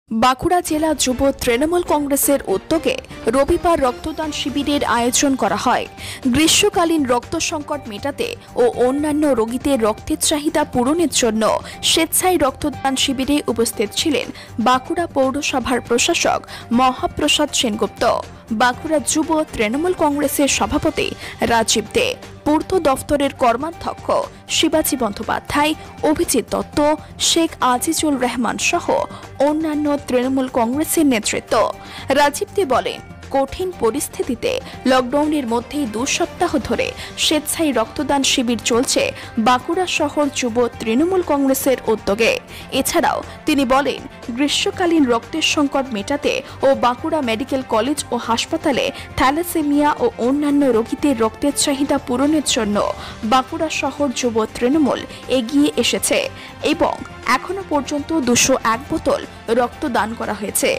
বাঁকুড়া জেলা যুব তৃণমূল কংগ্রেসের উদ্যোগে রবিবার রক্তদান শিবিরের আয়োজন করা হয়। গ্রীষ্মকালীন রক্ত সংকট মেটাতে ও অন্যান্য রোগীদের রক্তের চাহিদা পূরণের জন্য স্বেচ্ছায় রক্তদান শিবিরে উপস্থিত ছিলেন বাঁকুড়া পৌরসভার প্রশাসক মহাপ্রসাদ সেনগুপ্ত, বাঁকুড়া যুব তৃণমূল কংগ্রেসের সভাপতি রাজীব দে, পূর্ত দফতরের কর্মাধ্যক্ষ শিবাজী বন্দ্যোপাধ্যায়, অভিজিৎ দত্ত, শেখ আজিজুল রহমান সহ অন্যান্য তৃণমূল কংগ্রেসের নেতৃত্ব। রাজীব দে বলেন, কঠিন পরিস্থিতিতে লকডাউনের মধ্যেই 2 সপ্তাহ ধরে স্বেচ্ছায় রক্তদান শিবির চলছে বাঁকুড়া শহর যুব তৃণমূল কংগ্রেসের উদ্যোগে। এছাড়াও তিনি বলেন, গ্রীষ্মকালীন রক্তের সংকট মেটাতে ও বাঁকুড়া মেডিকেল কলেজ ও হাসপাতালে থ্যালাসেমিয়া ও অন্যান্য রোগীদের রক্তের চাহিদা পূরণের জন্য বাঁকুড়া শহর যুব তৃণমূল এগিয়ে এসেছে এবং এখনো পর্যন্ত 201 বোতল রক্ত দান করা হয়েছে।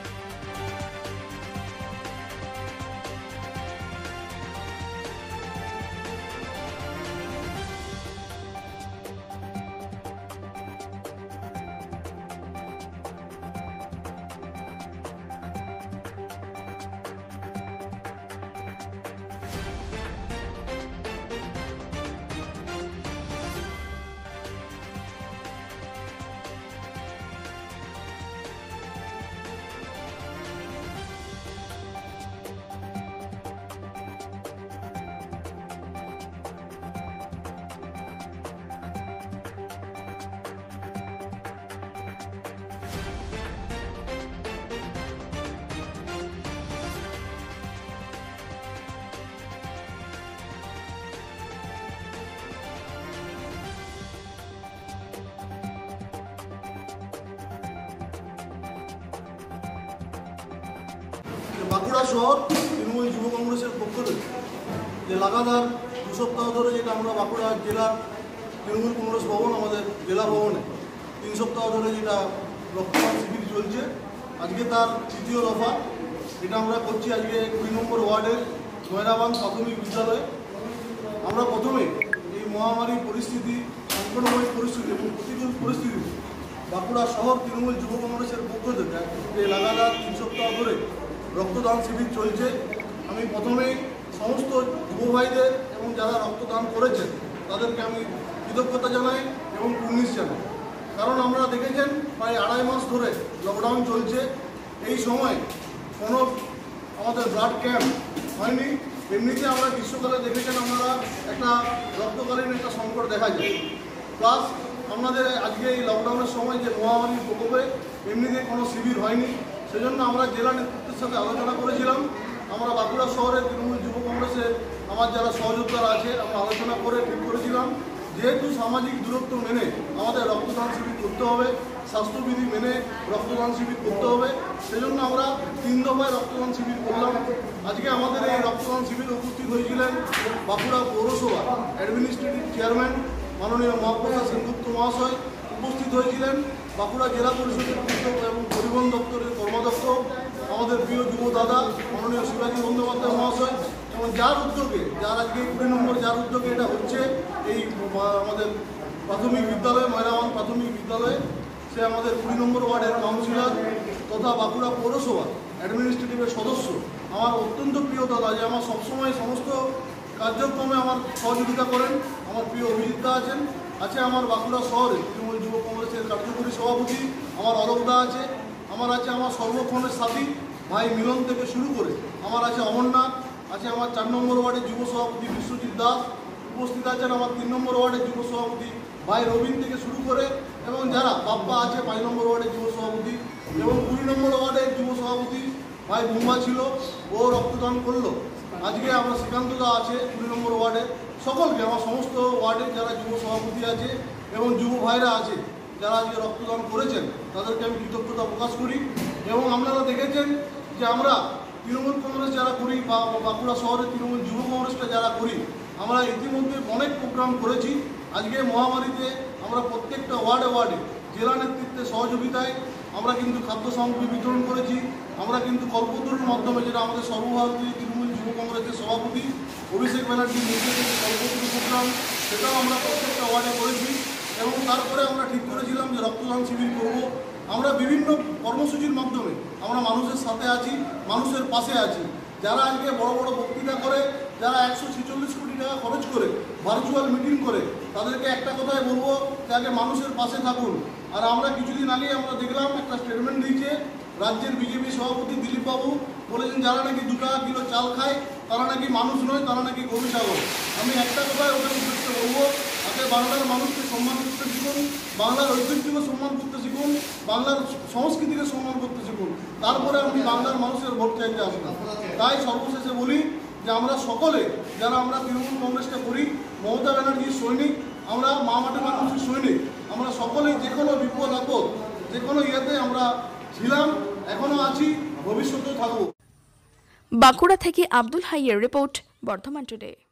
বাঁকুড়া শহর তৃণমূল যুব কংগ্রেসের পক্ষ থেকে যে লাগাতার 2 সপ্তাহ ধরে যেটা আমরা বাঁকুড়া জেলার তৃণমূল কংগ্রেস ভবন, আমাদের জেলা ভবনে 3 সপ্তাহ ধরে যেটা রক্তদান শিবির চলছে, আজকে তার 3য় দফা। এটা আমরা করছি আজকে 20 নম্বর ওয়ার্ডের ময়রাবান প্রাথমিক বিদ্যালয়ে। আমরা প্রথমে এই মহামারী পরিস্থিতি, সংকটময় পরিস্থিতি এবং প্রতিকূল পরিস্থিতিতে বাঁকুড়া শহর তৃণমূল যুব কংগ্রেসের পক্ষ থেকে এই লাগাতার 3 সপ্তাহ ধরে রক্তদান শিবির চলছে। আমি প্রথমেই সমস্ত যুব ভাইদের এবং যারা রক্তদান করেছেন তাদেরকে আমি কৃতজ্ঞতা জানাই এবং কুর্নিশ জানাই। কারণ আমরা দেখেছেন প্রায় 2.5 মাস ধরে লকডাউন চলছে, এই সময় কোনো আমাদের ব্লাড ক্যাম্প হয়নি। এমনিতে আমরা গ্রীষ্মকালে দেখেছেন আপনারা একটা রক্তকালীন একটা সংকট দেখা যায়, প্লাস আপনাদের আজকে এই লকডাউনের সময় যে মহামারীর প্রকোপে এমনিতে কোনো শিবির হয়নি। সেজন্য আমরা জেলা নেতৃত্বের সাথে আলোচনা করেছিলাম। আমরা বাঁকুড়া শহরের তৃণমূল যুব কংগ্রেসের আমার যারা সহযোদ্ধারা আছে, আমরা আলোচনা করে ঠিক করেছিলাম যেহেতু সামাজিক দূরত্ব মেনে আমাদের রক্তদান শিবির করতে হবে, স্বাস্থ্যবিধি মেনে রক্তদান শিবির করতে হবে, সেজন্য আমরা 3 দফায় রক্তদান শিবির করলাম। আজকে আমাদের এই রক্তদান শিবিরে উপস্থিত হয়েছিলেন বাঁকুড়া পৌরসভা অ্যাডমিনিস্ট্রেটিভ চেয়ারম্যান মাননীয় মহাপ্রসাদ সেনগুপ্ত মহাশয়, উপস্থিত হয়েছিলেন বাঁকুড়া জেলা পরিষদের এবং পরিবহন দপ্তরের কর্মাধ্যক্ষ আমাদের প্রিয় যুব দাদা মাননীয় শিবাজী বন্দ্যোপাধ্যায় মহাশয়, এবং যার উদ্যোগে, যার আজকে 20 নম্বর যার উদ্যোগে এটা হচ্ছে এই আমাদের প্রাথমিক বিদ্যালয় ময়রাবান প্রাথমিক বিদ্যালয়ে, সে আমাদের 20 নম্বর ওয়ার্ডের কাউন্সিলর তথা বাঁকুড়া পৌরসভা অ্যাডমিনিস্ট্রেটিভের সদস্য, আমার অত্যন্ত প্রিয় দাদা, যে আমার সবসময় সমস্ত কার্যক্রমে আমার সহযোগিতা করেন। আমার প্রিয় অভিজিৎ দা আছেন, আছে আমার বাঁকুড়া শহরে তৃণমূল যুব কংগ্রেসের কার্যকরী সভাপতি আমার অলোক দা আছে, আমার আছে আমার সর্বক্ষণের সাথী ভাই মিলন থেকে শুরু করে আমার আছে অমরনাথ, আছে আমার 4 নম্বর ওয়ার্ডের যুব সভাপতি বিশ্বজিৎ দাস, উপস্থিত আছেন আমার 3 নম্বর ওয়ার্ডের যুব সভাপতি ভাই রবীন থেকে শুরু করে, এবং যারা বাপ্পা আছে 5 নম্বর ওয়ার্ডের যুব সভাপতি, এবং 20 নম্বর ওয়ার্ডের যুব সভাপতি ভাই বুম্বা ছিল, ও রক্তদান করলো। আজকে আমরা শ্রীকান্ত দা আছে 20 নম্বর ওয়ার্ডে। সকলকে আমার সমস্ত ওয়ার্ডের যারা যুব সভাপতি আছে এবং যুব ভাইরা আছে যারা আজকে রক্তদান করেছেন তাদেরকে আমি কৃতজ্ঞতা প্রকাশ করি। এবং আপনারা দেখেছেন যে আমরা তৃণমূল কংগ্রেস যারা করি বা বাঁকুড়া শহরের তৃণমূল যুব কংগ্রেসটা যারা করি, আমরা ইতিমধ্যে অনেক প্রোগ্রাম করেছি। আজকে মহামারীতে আমরা প্রত্যেকটা ওয়ার্ডে ওয়ার্ডে জেলা নেতৃত্বের সহযোগিতায় আমরা কিন্তু খাদ্য সামগ্রী বিতরণ করেছি। আমরা কিন্তু কল্পতরুর মাধ্যমে, যেটা আমাদের সর্বভারতীয় তৃণমূল যুব কংগ্রেসের সভাপতি অভিষেক ব্যানার্জির নির্দেশে কল্পতরু প্রোগ্রাম, সেটাও আমরা প্রত্যেকটা ওয়ার্ডে করেছি। এবং তারপরে আমরা ঠিক করেছিলাম যে রক্তদান শিবির করব। আমরা বিভিন্ন কর্মসূচির মাধ্যমে আমরা মানুষের সাথে আছি, মানুষের পাশে আছি। যারা আজকে বড় বড় বক্তৃতা করে, যারা 146 কোটি টাকা খরচ করে ভার্চুয়াল মিটিং করে, তাদেরকে একটা কথাই বলবো যে আগে মানুষের পাশে থাকুন। আর আমরা কিছুদিন আগে আমরা দেখলাম একটা স্টেটমেন্ট দিয়েছে রাজ্যের বিজেপি সভাপতি দিলীপ বাবু, বলেছেন যারা নাকি 2 টাকা কিলো চাল খায় তারা নাকি মানুষ নয়, তারা নাকি গরু ছাগল। আমি একটা কথাই ওদের উদ্দেশ্যে বলবো, আগে বাংলার মানুষকে সম্মান করতে শিখুন, বাংলার ঐতিহ্যকে সম্মান করতে শিখুন, বাংলার সংস্কৃতিকে সম্মান করতে শিখুন, তারপরে আপনি বাংলার মানুষের ভোট চাইতে আসবেন। তাই সর্বশেষে বলি যে আমরা সকলে যারা আমরা তৃণমূল কংগ্রেসটা করি, মমতা ব্যানার্জির সৈনিক, আমরা মা মাটি মানুষের সৈনিক, আমরা সকলেই যে কোনো বিপদ আপদ যে কোনো ইয়েতে আমরা ছিলাম, এখনও আছি, ভবিষ্যতেও থাকবো। বাঁকুড়া থেকে আব্দুল হাইয়ের রিপোর্ট, বর্ধমান টুডে।